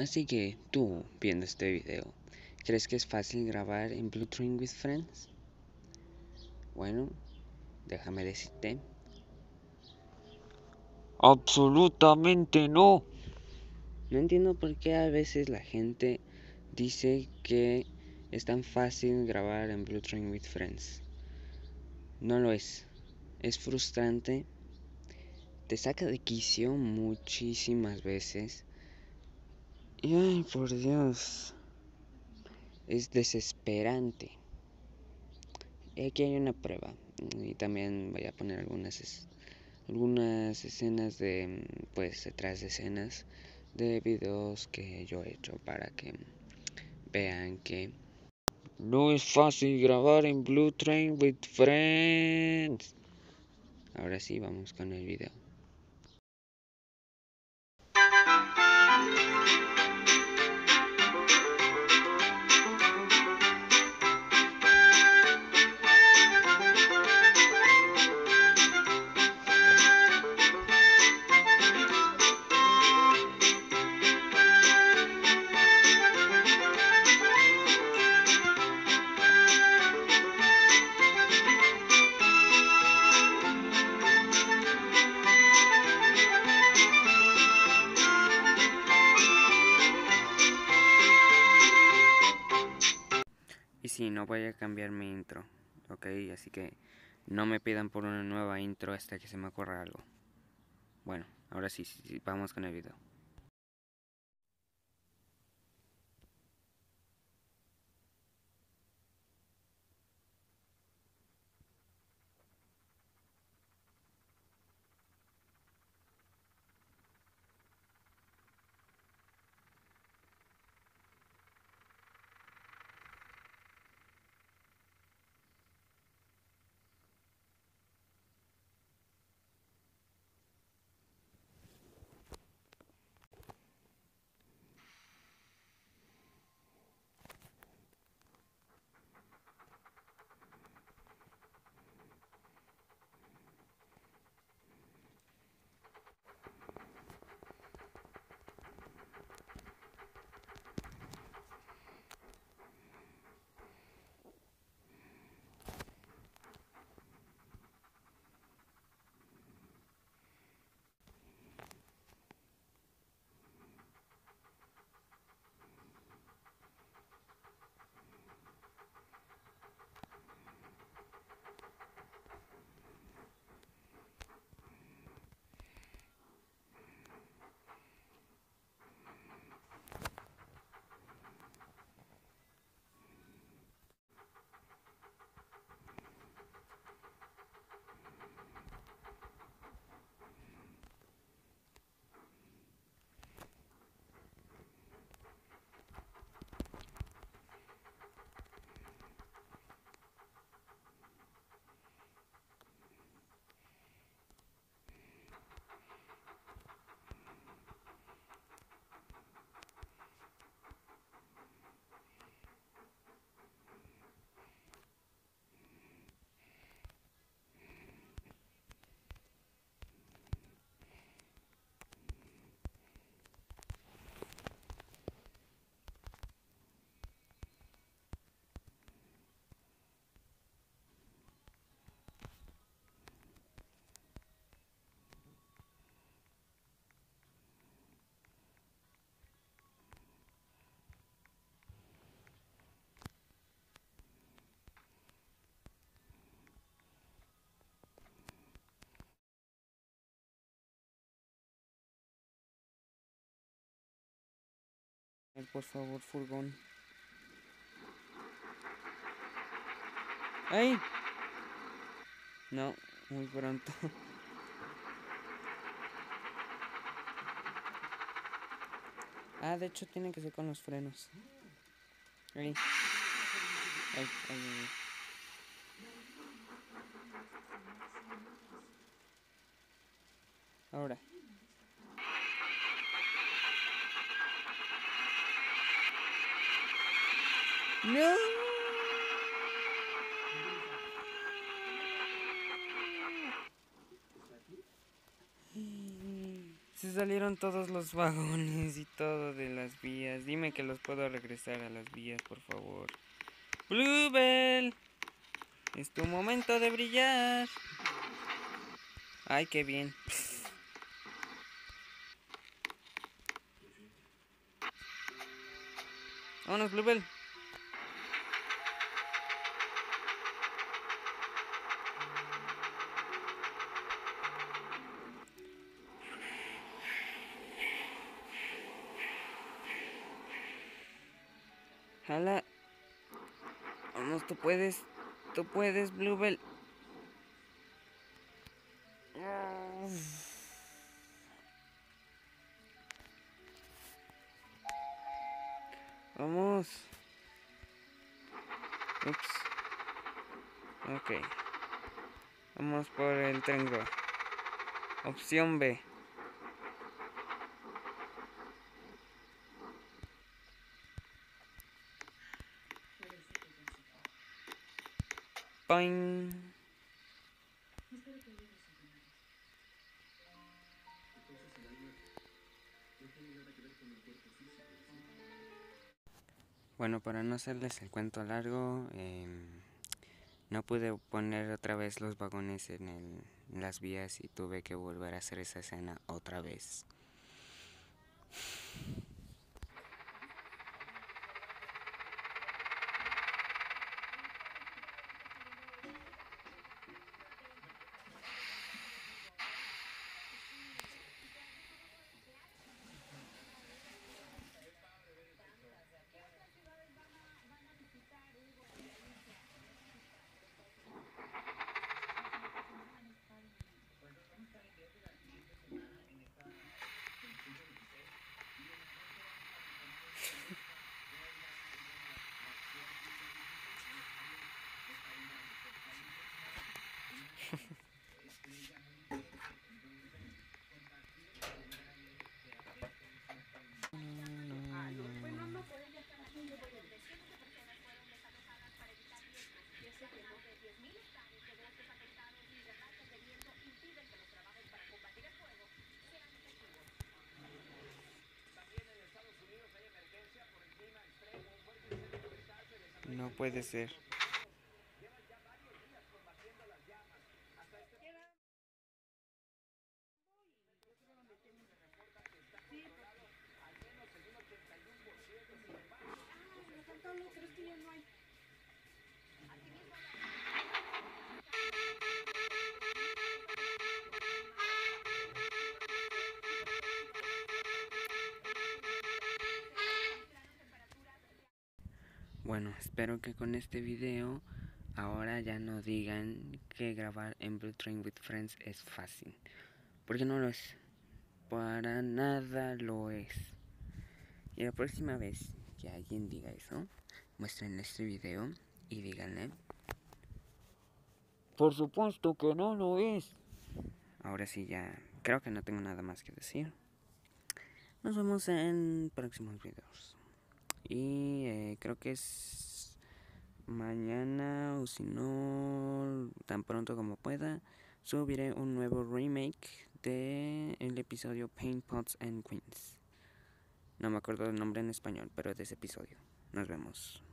Así que tú, viendo este video, ¿crees que es fácil grabar en Blue Dream with Friends? Bueno, déjame decirte. Absolutamente no. No entiendo por qué a veces la gente dice que es tan fácil grabar en Blue Dream with Friends. No lo es. Es frustrante. Te saca de quicio muchísimas veces. Y ay, por Dios. Es desesperante. Aquí hay una prueba. Y también voy a poner algunas escenas de, pues, detrás de escenas de videos que yo he hecho para que vean que no es fácil grabar en Blue Train with Friends. Ahora sí, vamos con el video. Y sí, no voy a cambiar mi intro, ok, así que no me pidan por una nueva intro hasta que se me ocurra algo. Bueno, ahora sí, vamos con el video. Por favor, furgón. ¡Ay! No, muy pronto. Ah, de hecho tiene que ser con los frenos. Ay. Ay, ay, ay. Ahora. ¡No! Se se salieron todos los vagones y todo de las vías. Dime que los puedo regresar a las vías, por favor. Bluebell, es tu momento de brillar. Ay, qué bien. Vámonos, Bluebell. Jala. Vamos, tú puedes, Bluebell. Vamos. Ups. Ok. Vamos por el tren. Opción B. Poing. Bueno, para no hacerles el cuento largo, no pude poner otra vez los vagones en las vías y tuve que volver a hacer esa escena otra vez. No puede ser. Bueno, espero que con este video ahora ya no digan que grabar en Blue Train with Friends es fácil, porque no lo es. Para nada lo es. Y la próxima vez que alguien diga eso, muestren este video y díganle: por supuesto que no lo es. Ahora sí, ya creo que no tengo nada más que decir. Nos vemos en próximos videos. Y creo que es mañana, o si no, tan pronto como pueda, subiré un nuevo remake de el episodio Paint Pots and Queens. No me acuerdo el nombre en español, pero de ese episodio. Nos vemos.